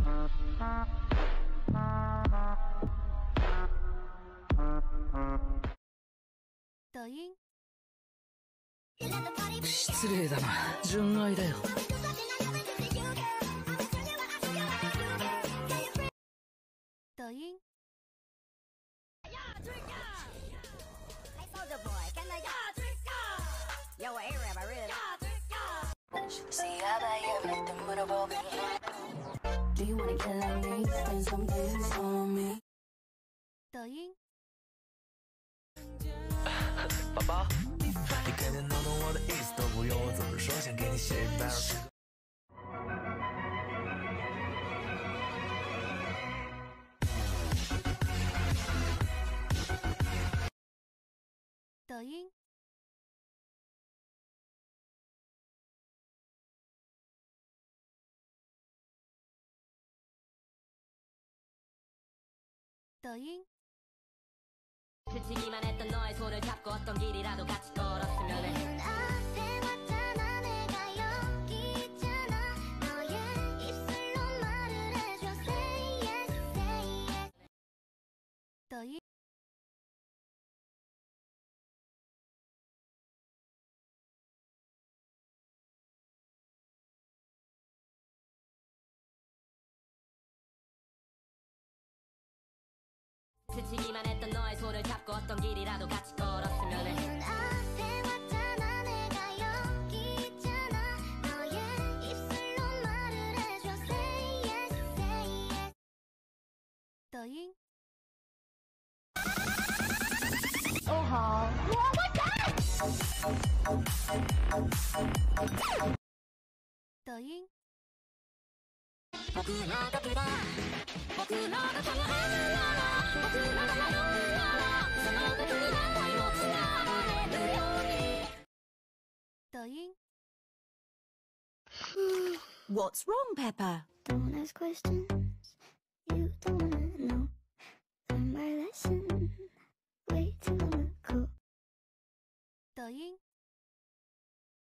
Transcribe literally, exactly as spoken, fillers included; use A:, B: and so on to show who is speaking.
A: 抖音。
B: 失礼だな、純愛だよ。
A: 抖音。抖音。
C: 宝宝，你肯定弄懂我的意思，都不用我怎么说，想给你写一百首诗。
A: 抖音。抖音.
D: 스치기만 했던 너의 손을 잡고 어떤 길이라도 같이 걸었으면 해.
E: 앞에 왔잖아, 내가 여기 있잖아. 너의 입술로 말을 해줘. Say yes, say yes.
A: 抖音.
D: 스치기만 했던 너의 손을 잡고 어떤 길이라도 같이 걸었으면 해.
E: 앞에 왔잖아, 내가 여기 있잖아. 너의 입술로 말을 해줘. Say yes, say yes.
A: 抖音.
E: 哦好，我我
A: 抖音.
E: 僕の時だ僕の時があるなら僕のが迷うならその時に何回も繋がれるように
A: 抖音.
F: What's wrong, Pepper?
E: Don't ask questions you don't wanna know. Learn my lesson way too long ago.
A: 抖音.